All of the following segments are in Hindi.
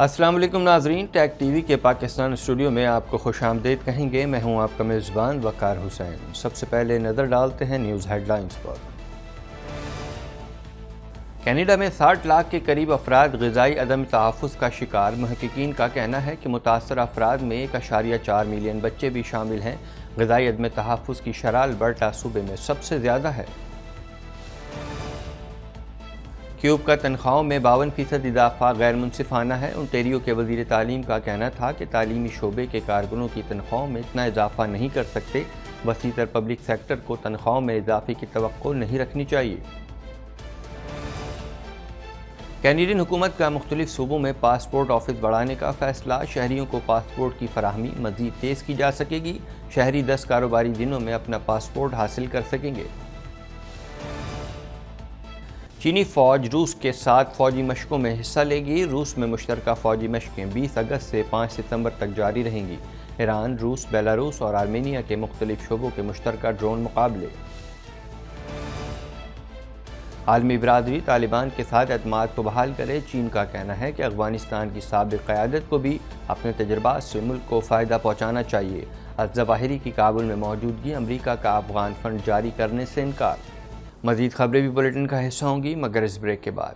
अस्सलाम वालेकुम नाजरीन, टैग टीवी के पाकिस्तान स्टूडियो में आपको खुशामदीद कहेंगे। मैं हूं आपका मेज़बान वकार हुसैन। सबसे पहले नज़र डालते हैं न्यूज़ हेडलाइंस पर। कनाडा में 60 लाख के करीब अफराद ग़िज़ाई अदम तहफ़्फ़ुज़ का शिकार। महक़क़ीन का कहना है कि मुतासर अफराद में 1.4 मिलियन बच्चे भी शामिल हैं। ग़िज़ाई अदम तहफ़्फ़ुज़ की शरह अल्बर्टा सूबे में सबसे ज़्यादा है। क्यूब का तनख्वाहों में 52% इजाफा गैर मुनसिफाना है। ओंटारियो के वज़ीर तालीम का कहना था कि तालीमी शोबे के कारकुनों की तनख्वाहों में इतना इजाफा नहीं कर सकते। वसीतर पब्लिक सेक्टर को तनख्वाहों में इजाफे की तवक्को नहीं रखनी चाहिए। कैनेडियन हुकूमत का मुख्तलिफ सूबों में पासपोर्ट ऑफिस बढ़ाने का फैसला। शहरियों को पासपोर्ट की फराहमी मज़ीद तेज़ की जा सकेगी। शहरी 10 कारोबारी दिनों में अपना पासपोर्ट हासिल कर सकेंगे। चीनी फ़ौज रूस के साथ फ़ौजी मशकों में हिस्सा लेगी। रूस में मुश्तरका फ़ौजी मशकें 20 अगस्त से 5 सितंबर तक जारी रहेंगी। ईरान, रूस, बेलारूस और आर्मेनिया के मुख्तलिफ शोबों के मुश्तरका ड्रोन मुकाबले। आलमी बरादरी तालिबान के साथ एतमाद को बहाल करे। चीन का कहना है कि अफगानिस्तान की साबिक़ क़यादत को भी अपने तजर्बात से मुल्क को फ़ायदा पहुँचाना चाहिए। अज़्ज़वाहिरी की काबुल में मौजूदगी। अमरीका का अफगान फंड जारी करने से इनकार। मज़ीद खबरें भी बुलेटिन का हिस्सा होंगी, मगर इस ब्रेक के बाद।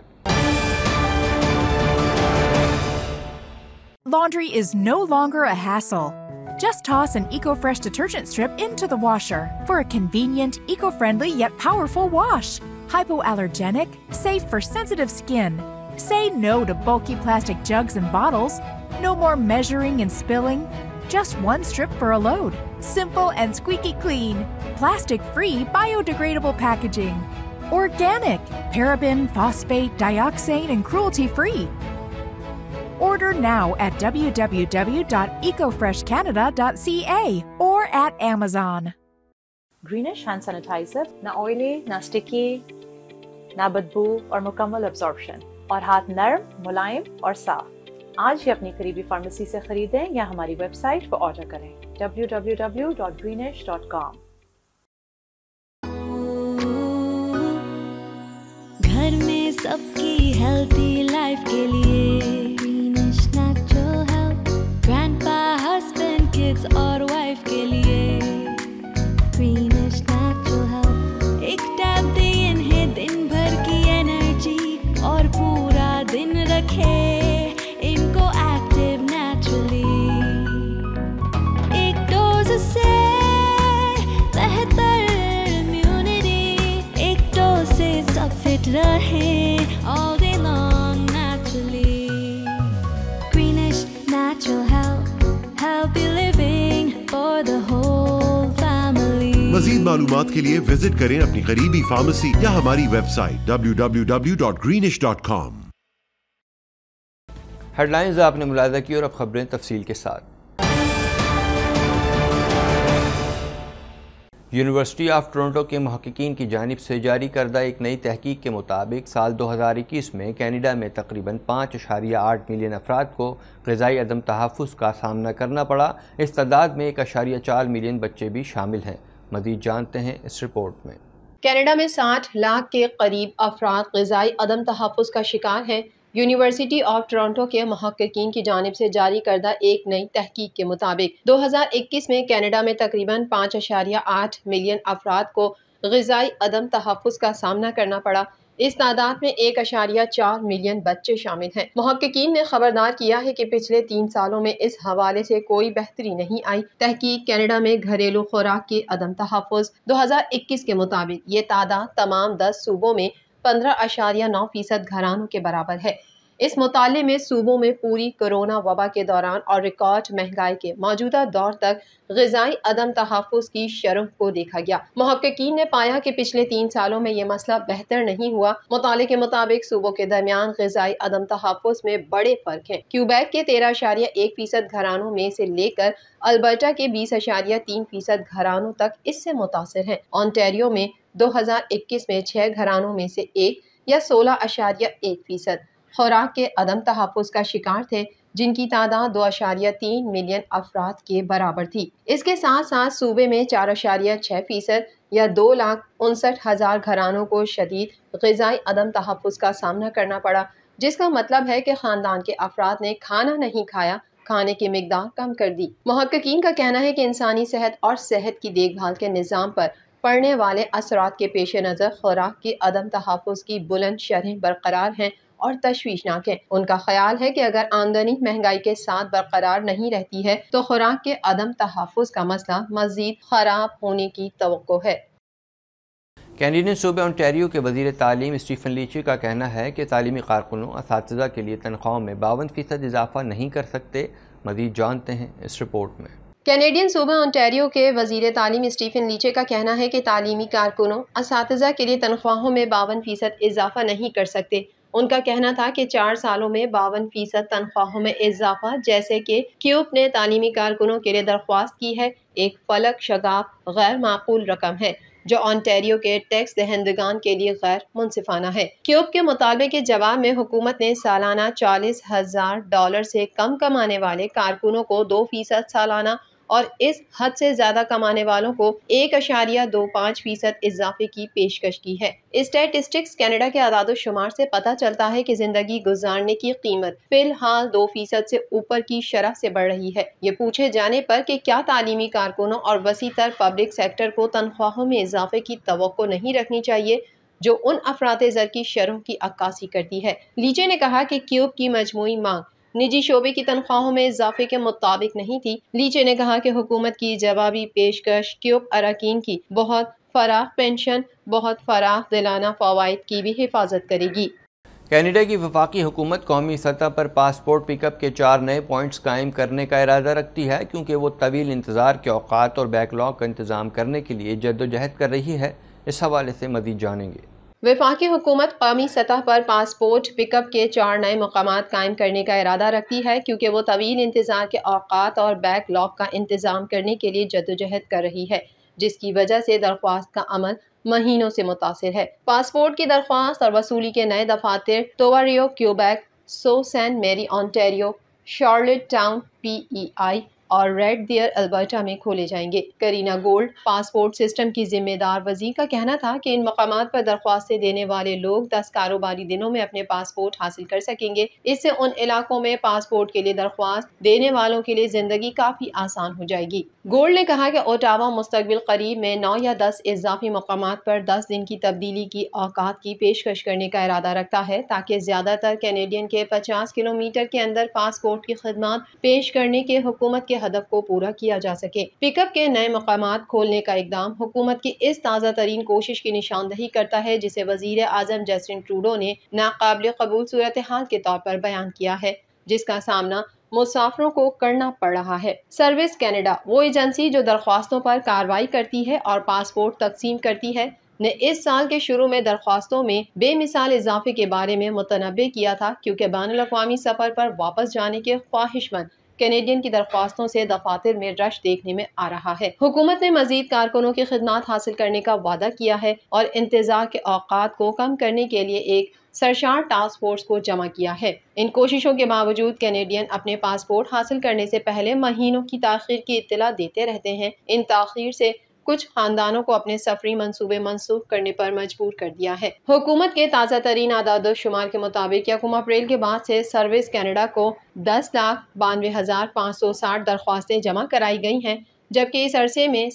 Laundry is no longer a hassle. Just toss an EcoFresh detergent strip into the washer for a convenient, eco-friendly yet powerful wash. Hypoallergenic, safe for sensitive skin. Say no to bulky plastic jugs and bottles. No more measuring and spilling. Just one strip for a load. Simple and squeaky clean. Plastic-free, biodegradable packaging. Organic, paraben, phosphate, dioxane, and cruelty-free. Order now at www.ecofreshcanada.ca or at Amazon. Greenish hand sanitizer ना ऑयली, ना स्टिकी, ना बदबू और मुकम्मल एब्जॉर्प्शन और हाथ नरम, मुलायम और साफ। आज ही अपनी करीबी फार्मेसी से खरीदें या हमारी वेबसाइट पर ऑर्डर करें www.greenish.com। घर में सबकी हेल्थी लाइफ के लिए Greenish natural health, grandpa, husband, kids और वाइफ के लिए ग्रीनिश नेचुरल हेल्थ। एक टैब दे इन्हें दिन भर की एनर्जी और पूरा दिन रखे इनको एक्टिव नेचुरली। एक डोज से बेहतर इम्यूनिटी, एक डोज से सब फिट रहे all day long naturally. Greenish natural health, healthy living for the whole family. मज़ीद मालूमात के लिए विजिट करें अपनी करीबी फार्मेसी या हमारी वेबसाइट www.greenish.com। हेडलाइंस आपने मुलाहिज़ा की और अब खबरें तफसील के साथ। यूनिवर्सिटी ऑफ टोरंटो के महक़क़ीन की जानिब से जारी करदा एक नई तहकीक के मुताबिक साल 2021 में कनाडा में तकरीबन 5.8 मिलियन अफराद को ग़िज़ाई अदम तहफ़्फ़ुज़ का सामना करना पड़ा। इस तादाद में 1.4 मिलियन बच्चे भी शामिल हैं। मज़ीद जानते हैं इस रिपोर्ट में। कनाडा में 60 लाख के करीब अफराद ग़िज़ाई अदम तहफ़्फ़ुज़ का शिकार हैं। यूनिवर्सिटी ऑफ टोरंटो के महक़क़ीन की जानिब से जारी करदा एक नई तहकीक के मुताबिक 2021 में कनाडा में तकरीबन 5.8 मिलियन अफराद को ग़िज़ाई अदम तहफ़्फ़ुज़ का सामना करना पड़ा। इस तादाद में 1.4 मिलियन बच्चे शामिल हैं। महक़क़ीन ने खबरदार किया है कि पिछले 3 सालों में इस हवाले से कोई बेहतरी नहीं आई। तहकीक कनाडा में घरेलू खुराक के अदम तहफ़्फ़ुज़ 2021 के मुताबिक ये तादाद तमाम 10 सूबों में 15.9% घरानों के बराबर है। इस मुताले में सूबों में पूरी कोरोना वबा के दौरान और रिकॉर्ड महंगाई के मौजूदा दौर तक ग़िज़ाई अदम तहफ़्फ़ुज़ की शरह को देखा गया। महक़क़ीन ने पाया कि पिछले 3 सालों में ये मसला बेहतर नहीं हुआ। मुताले के मुताबिक सूबों के दरमियान ग़िज़ाई अदम तहफ़्फ़ुज़ में बड़े फ़र्क हैं। क्यूबेक के 13.1% घरानों में से लेकर अल्बर्टा के 20.3% घरानों तक इससे मुतासिर हैं। ओंटारियो में 2021 में 6 घरानों में से 1 या 16.1% खुराक के अदम तहफ़्फ़ुज़ का शिकार थे, जिनकी तादाद 2.3 मिलियन अफराद के बराबर थी। इसके साथ साथ सूबे में 4.6% या 2,59,000 घरानों को शदीद ग़िज़ाई अदम तहफ़्फ़ुज़ का सामना करना पड़ा। जिसका मतलब है कि खानदान के अफराद ने खाना नहीं खाया, खाने की मिकदार कम कर दी। मुहक्किकीन का कहना है कि इंसानी सेहत और सेहत की देखभाल के निज़ाम पर पड़ने वाले असरात के पेश नज़र खुराक की अदम तहफ़्फ़ुज़ की बुलंद शरह बरकरार हैं और तशवीशनाक है। उनका ख्याल है कि अगर आमदनी महंगाई के साथ बरकरार नहीं रहती है तो खुराक के अदम तहफ़्फ़ुज़ का मसला मज़ीद ख़राब होने की तवक्को है। कैनेडियन सूबे ओंटारियो के वज़ीर तालीम स्टीफन लीची का कहना है कि तालीमी कारकुनों असातिज़ा के लिए तनख्वाहों में 52% इजाफा नहीं कर सकते। मज़ीद जानते हैं इस रिपोर्ट में। कैनेडियन सूबे ओंटारियो के वज़ीर तालीम स्टीफन लीचे का कहना है कि तालीमी कारकुनों असातिज़ा के लिए तनख्वाहों में 52% इजाफा नहीं कर सकते। उनका कहना था कि 4 सालों में 52% तनख्वाहों में इजाफा, जैसे कि क्यूब ने तालीमी कारकुनों के लिए दरख्वास्त की है, एक फलक शगाफ गैर माकूल रकम है जो ओंटारियो के टैक्स दहंदगान के लिए गैर मुनसिफाना है। क्यूब के मुतालबे के जवाब में हुकूमत ने सालाना $40,000 से कम कमाने वाले कारकुनों को 2% सालाना और इस हद से ज्यादा कमाने वालों को 1.25% इजाफे की पेशकश की है। स्टैटिस्टिक्स कनाडा के आदाद-ओ-शुमार से पता चलता है कि जिंदगी गुजारने की कीमत फिलहाल 2% से ऊपर की शरह से बढ़ रही है। ये पूछे जाने पर कि क्या तालीमी कारकुनों और वसी तर पब्लिक सेक्टर को तनख्वाहों में इजाफे की तवक्को नहीं रखनी चाहिए जो उन अफराते ज़र की शरहों की अक्कासी करती है। लीचे ने कहा कि क्यूब की मजमूई मांग निजी शोबे की तनख्वाहों में इजाफे के मुताबिक नहीं थी। लीचे ने कहा कि हुकूमत की जवाबी पेशकश क्यूब अरकान की बहुत फराख पेंशन, बहुत फराख दिलाना फ़वाइद की भी हिफाजत करेगी। कनाडा की वफाकी हुकूमत कौमी सतह पर पासपोर्ट पिकअप के 4 नए पॉइंट्स कायम करने का इरादा रखती है, क्योंकि वो तवील इंतज़ार के औकात और बैकलॉग का इंतज़ाम करने के लिए जद्दोजहद कर रही है। इस हवाले से मज़ीद जानेंगे। वफाकी हुकूमत कौमी सतह पर पासपोर्ट पिकअप के 4 नए मकामात कायम करने का इरादा रखती है, क्योंकि वो तवील इंतज़ार के औकात और बैकलॉग का इंतज़ाम करने के लिए जद्दोजहद कर रही है, जिसकी वजह से दरख्वास्त का अमल महीनों से मुतासिर है। पासपोर्ट की दरख्वास्त और वसूली के नए दफातर टोवारियो, क्यूबेक, सो Ste Marie Ontario, Charlottetown PEI और रेड डियर अल्बर्टा में खोले जाएंगे। करीना गोल्ड, पासपोर्ट सिस्टम की जिम्मेदार वज़ीर का कहना था कि इन मकामात पर दरख्वास्तें देने वाले लोग 10 कारोबारी दिनों में अपने पासपोर्ट हासिल कर सकेंगे। इससे उन इलाकों में पासपोर्ट के लिए दरख्वास्त देने वालों के लिए जिंदगी काफी आसान हो जाएगी। गोल्ड ने कहा कि ओटावा मुस्तकबिल करीब में 9 या 10 इजाफी मकामात पर 10 दिन की तब्दीली की औकात की पेशकश करने का इरादा रखता है, ताकि ज्यादातर कैनेडियन के 50 किलोमीटर के अंदर पासपोर्ट की खिदमत पेश करने के हुकूमत के हदफ को पूरा किया जा सके। पिकअप के नए मकामात खोलने का इकदाम हुकूमत की इस ताज़ा तरीन कोशिश की निशानदही करता है, जिसे वजीर आजम जस्टिन ट्रूडो ने नाकाबिल कबूल सूरत हाल के तौर पर बयान किया है, जिसका सामना मुसाफिरों को करना पड़ रहा है। सर्विस कनाडा, वो एजेंसी जो दरख्वास्तों पर कार्रवाई करती है और पासपोर्ट तकसीम करती है, ने इस साल के शुरू में दरख्वास्तों में बेमिसाल इजाफे के बारे में मुतनब्बे किया था, क्योंकि बैनुल-अक़वामी सफर पर वापस जाने के ख्वाहिशमंद कैनेडियन की दरख्वास्तों से दफातर में रश देखने में आ रहा है। हुकूमत ने मजीद कारकुनों की खिदमत हासिल करने का वादा किया है और इंतजार के औकात को कम करने के लिए एक सरशार टास्क फोर्स को जमा किया है। इन कोशिशों के बावजूद कैनेडियन अपने पासपोर्ट हासिल करने से पहले महीनों की ताखीर की इत्तला देते रहते हैं। इन ताखीर से कुछ खानदानों को अपने सफरी मंसूबे मनसूख करने पर मजबूर कर दिया है। हुकूमत के ताज़ा तरीन आदाद-ओ-शुमार के मुताबिक यकम अप्रैल के बाद से सर्विस कनाडा को 10,92,560 दरख्वास्तें जमा कराई गई हैं, जबकि इस अरसे में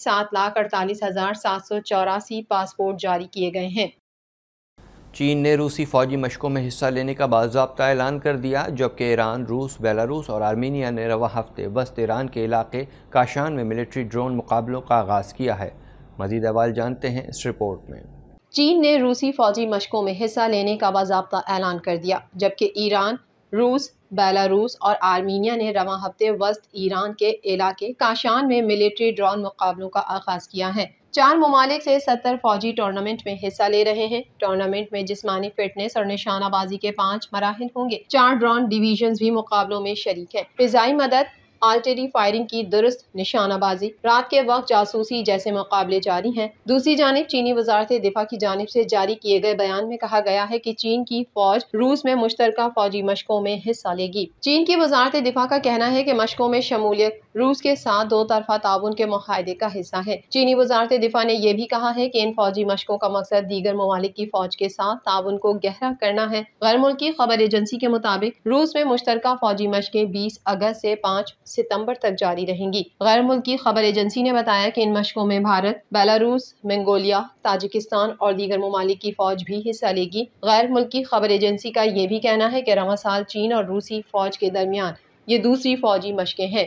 7,48,784 पासपोर्ट जारी किए गए हैं। चीन ने रूसी फौजी मशकों में हिस्सा लेने का बाज़ाब्ता ऐलान कर दिया, जबकि ईरान, रूस, बेलारूस और आर्मीनिया ने रवा हफ्ते वस्त ईरान के इलाके काशान में मिलिट्री ड्रोन मुकाबलों का आगाज़ किया है। मज़ीद अहवाल जानते हैं इस रिपोर्ट में। चीन ने रूसी फौजी मशकों में हिस्सा लेने का बाज़ाब्ता ऐलान कर दिया, जबकि ईरान, रूस, बेलारूस और आर्मीनिया ने रवा हफ्ते वस्त ईरान के इलाके काशान में मिलिट्री ड्रोन मुकाबलों का आगाज़ किया है। 4 ममालिक से 70 फौजी टूर्नामेंट में हिस्सा ले रहे हैं। टूर्नामेंट में जिस्मानी फिटनेस और निशानाबाजी के 5 मराहिल होंगे। 4 ड्रोन डिवीजन भी मुकाबलों में शरीक है। फिजाई मदद, आर्टिलरी फायरिंग की दुरुस्त निशानाबाजी, रात के वक्त जासूसी जैसे मुकाबले जारी हैं। दूसरी जानिब चीनी वजारत दिफा की जानिब से जारी किए गए बयान में कहा गया है कि चीन की फौज रूस में मुश्तरका फौजी मशकों में हिस्सा लेगी। चीन की वजारत दिफा का कहना है कि मशकों में शमूलियत रूस के साथ दो तरफा ताउन के मुआहदे का हिस्सा है। चीनी वजारत दिफा ने यह भी कहा है कि इन फौजी मशकों का मकसद दीगर ममालिक की फौज के साथ ताउन को गहरा करना है। गैर मुल्की खबर एजेंसी के मुताबिक रूस में मुश्तरका फौजी मशकें 20 अगस्त से 5 सितंबर तक जारी रहेंगी। गैर मुल्की खबर एजेंसी ने बताया कि इन मशकों में भारत, बेलारूस, मंगोलिया, ताजिकिस्तान और दीगर ममालिक की फौज भी हिस्सा लेगी। गैर मुल्की खबर एजेंसी का यह भी कहना है कि रवां साल चीन और रूसी फौज के दरमियान ये दूसरी फौजी मशकें हैं।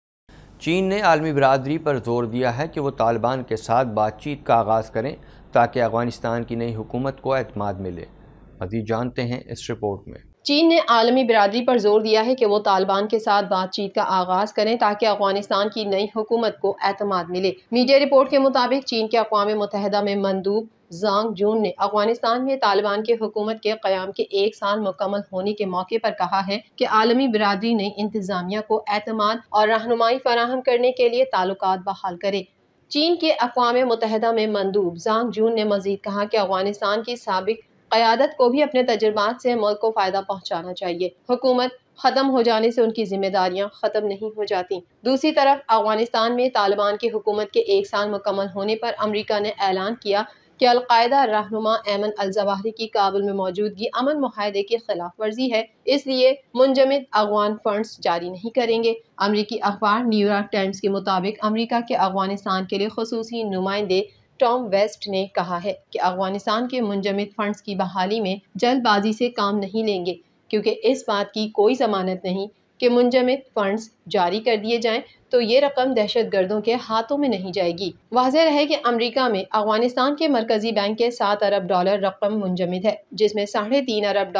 चीन ने आलमी बिरादरी पर जोर दिया है कि वो तालिबान के साथ बातचीत का आगाज़ करें ताकि अफगानिस्तान की नई हुकूमत को एतमाद मिले। मज़ीद जानते हैं इस रिपोर्ट में। चीन ने आलमी बिरादरी पर जोर दिया है कि वो तालिबान के साथ बातचीत का आगाज करें ताकि अफगानिस्तान की नई हुकूमत को एतमाद मिले। मीडिया रिपोर्ट के मुताबिक चीन के अक़वाम मुत्तहिदा में मंदूब ज़ांग जून ने अफगानिस्तान में तालिबान की हुकूमत के क़याम के 1 साल मुकम्मल होने के मौके पर कहा है कि आलमी बिरादरी नई इंतज़ामिया को एतमाद और रहनुमाई फराहम करने के लिए ताल्लुकात बहाल करे। चीन के अक़वाम मुत्तहिदा में मंदूब ज़ांग जून ने मज़ीद कहा कि अफगानिस्तान की साबिक क़यादत को भी अपने तजुर्बात से मुल्क को फ़ायदा पहुँचाना चाहिए। हुकूमत ख़त्म हो जाने से उनकी जिम्मेदारियाँ ख़त्म नहीं हो जाती। दूसरी तरफ अफगानिस्तान में तालिबान की हुकूमत के 1 साल मुकम्मल होने पर अमरीका ने ऐलान किया कि अलकायदा रहनुमा ऐमन अल-जवाहिरी की काबुल में मौजूदगी अमन मुआहदे की खिलाफ वर्जी है, इसलिए मुंजमद अफगान फंड्स जारी नहीं करेंगे। अमरीकी अखबार न्यूयॉर्क टाइम्स के मुताबिक अमरीका के अफगानिस्तान के लिए खुसूसी नुमाइंदे टॉम वेस्ट ने कहा है कि अफगानिस्तान के मुंजमद फंड्स की बहाली में जल्दबाजी से काम नहीं लेंगे, क्योंकि इस बात की कोई जमानत नहीं कि मुंजमद फंड्स जारी कर दिए जाएं तो ये रकम दहशत गर्दों के हाथों में नहीं जाएगी। वाज़ेह रहे कि अमरीका में अफगानिस्तान के मरकजी बैंक के 7 अरब डॉलर रकम मुंजमद है, जिसमें $3.5 अरब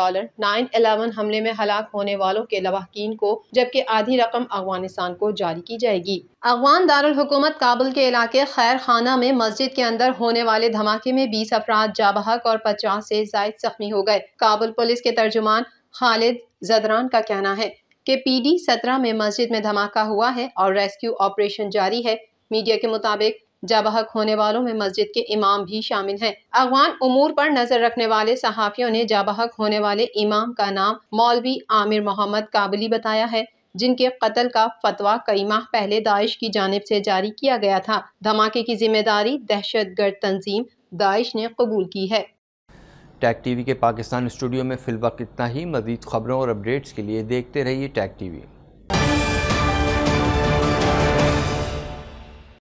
9/11 हमले में हलाक होने वालों के लवाहकीन को, जबकि आधी रकम अफगानिस्तान को जारी की जाएगी। अफगान दारुल हुकूमत काबुल के इलाके खैर खाना में मस्जिद के अंदर होने वाले धमाके में 20 अफराद जाँ बहक और 50 से ज़ायद जख्मी हो गए। काबुल पुलिस के तर्जुमान खालिद जदरान का कहना है कि PD 17 में मस्जिद में धमाका हुआ है और रेस्क्यू ऑपरेशन जारी है। मीडिया के मुताबिक जाबहक होने वालों में मस्जिद के इमाम भी शामिल हैं। अफगान उमूर पर नजर रखने वाले सहाफ़ियों ने जाबहक होने वाले इमाम का नाम मौलवी आमिर मोहम्मद काबुली बताया है, जिनके कत्ल का फतवा कई माह पहले दाइश की जानिब से जारी किया गया था। धमाके की जिम्मेदारी दहशतगर्द तंजीम दाइश ने कबूल की है। टैग टीवी के पाकिस्तान स्टूडियो में फिलवक्त इतना ही। मज़ीद खबरों और अपडेट्स के लिए देखते रहिए टैग टीवी।